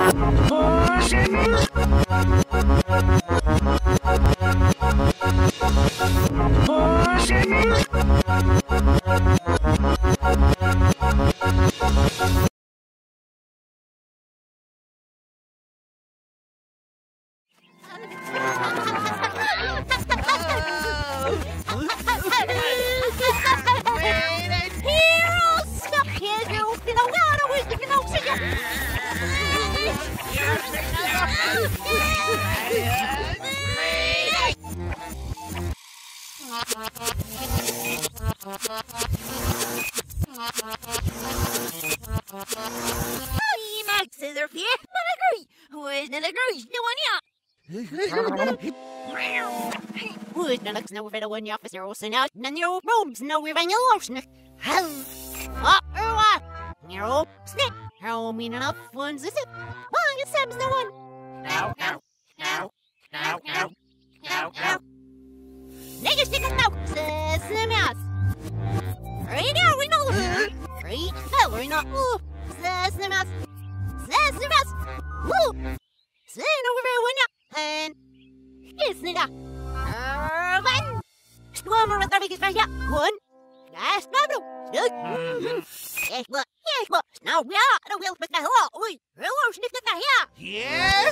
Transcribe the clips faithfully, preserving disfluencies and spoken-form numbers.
No better when you officer or send out and your robes no revenge lotion. Hell, up or what? Your snip. How mean enough ones is it? Oh, it seems no one. No, no, no, no, no, no, no. Nigga stick it now, says the mouse. Right now, we know. Right now, we know. Says the mouse. Says the mouse. Woo! Send over there when you and kiss nigga. One. Stormer with the biggest fire. One. That's Pablo. Good. Yes, but yes, but now we are the wheel with the hole. We will sniff the hair. Yes.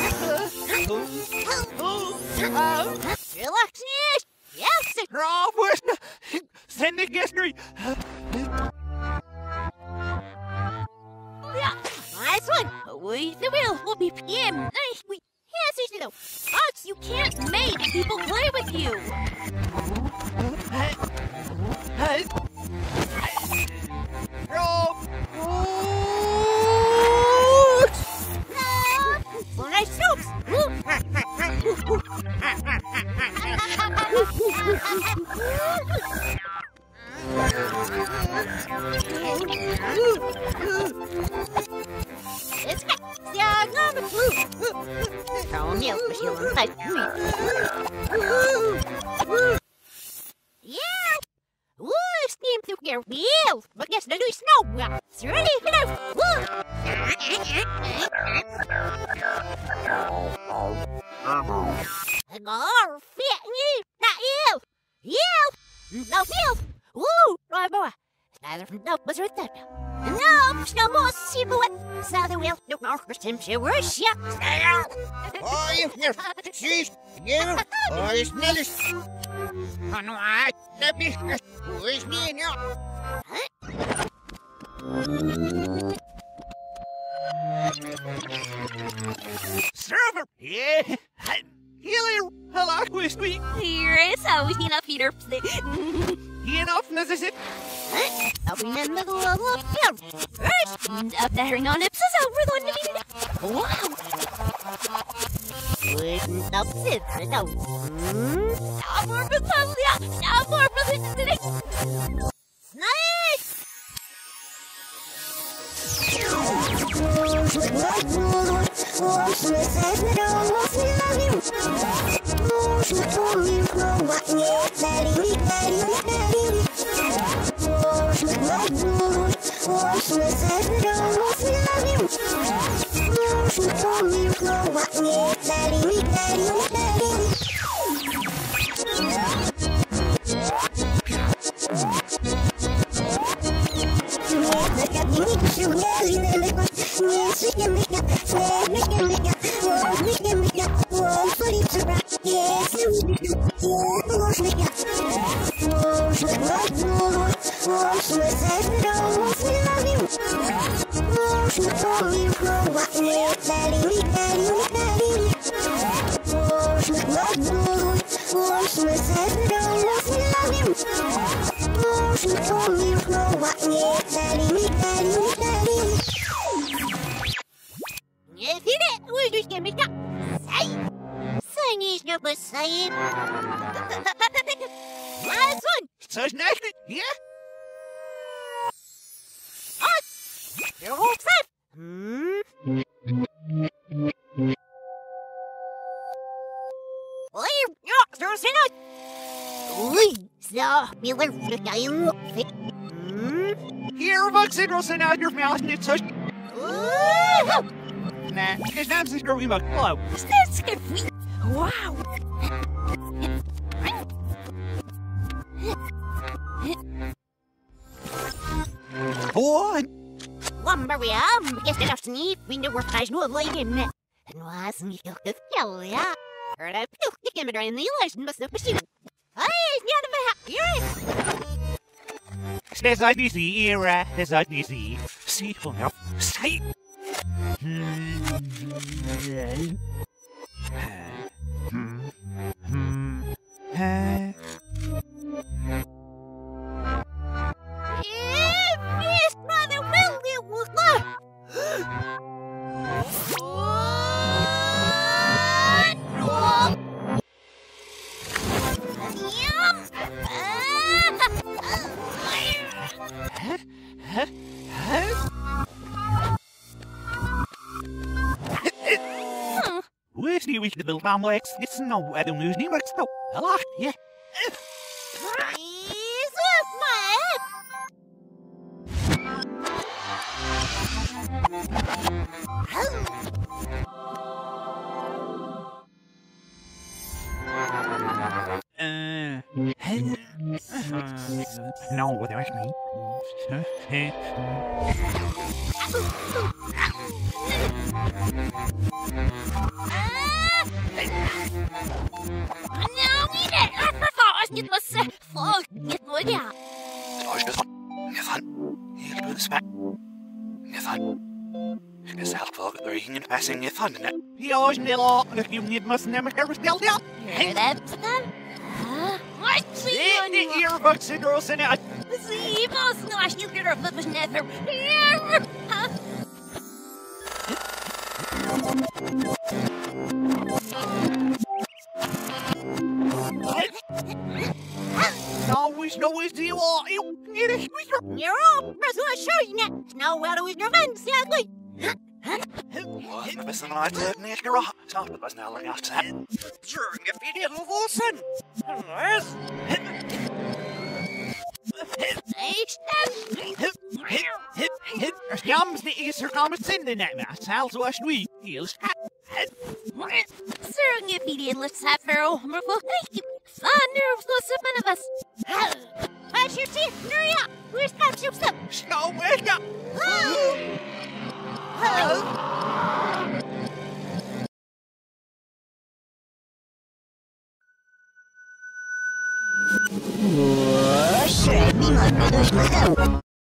Relax, yes. Yes. Robert, send the history. Yeah, nice one. We the wheel will be P M. Nice. We yes, you know. Ox, you can't make people play with you. Rob. No. So nice strokes. It's got yeah, number two. Throw milk for healing fight. Yeah. Woo, steam through your wheels. But guess the new snow. It's ready, you know. Woo. Gar, fit you, not you. You. No, you. Woo, right boy. Neither from no, was right there. No, no more silhouette. Southern wheel, no more Christian shivers, yeah. Oh, you here. She's you. Oh, it's Nellis. Oh, no, I. Let me. Where's me and you? Server. Yeah. Healer. Hello, quiz me. Here is always enough Peter. Enough, is it? I'll be in the middle of the field. First, up the herring on lips is over the one. Wow. Wouldn't up sit for no. Now more for the now more for the today. Snake! If you did, we just give me that. Say, say, needs no but say it. Last one. Such nice, yeah? Oh, you're all set. Hmm. Well, you're there's enough. Oui, ça, Miller, le gaillon, fait. Hmm. Here, Buck Sidrelson out your mouth, and it's such. Nah, it's not so screwy about hello. That's scary. Wow. Boy! Lumberjam, is det også ni? Vi nu var faktisk noget af hjemme. Nu har jeg sådan ikke gjort fjell, ja. Hør da, jeg kan med dig en lille løsning, men så på syv. Hej, jeg er ved her. There's I D C, era. There's I D C. See, hold up. See. Yes, brother, will you look? Where's the wish the little complex? It's no, I don't lose any, but it's no. A lot, yeah. He's off my Uh, no, what do I mean? No, we didn't. I thought it was a fuck. It was yeah. Nathan, helt uden smag. Nathan, skal selv for at der ingen passing Nathan. He always need a lot, if you need must never ever still down. Hear that, Stan? What's the The earbuds and girls in it. See, most no, I still get her foot was never here. Always know is the law. You get it. You're all, that's what I show you now. Now, where do we your friend, sadly? What? Men hvis der er et næskere, så er det bare snart længe aften. Sure, if you did a Wilson. Yes. Skams the Easter comes in the night, man. Sal's wash we. Heels. Sir, if he did, let's have her over. Thank you. Son, nerves, go some of us. What's your teeth? Hurry up. Where's Cap's your stuff? Snow